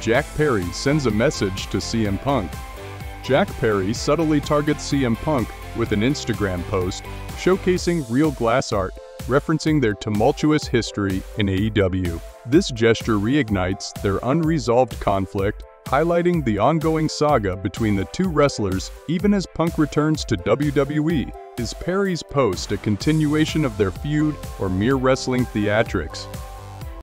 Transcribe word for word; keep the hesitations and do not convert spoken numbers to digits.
Jack Perry sends a message to C M Punk. Jack Perry subtly targets C M Punk with an Instagram post showcasing real glass art, referencing their tumultuous history in A E W. This gesture reignites their unresolved conflict, highlighting the ongoing saga between the two wrestlers even as Punk returns to W W E. Is Perry's post a continuation of their feud or mere wrestling theatrics?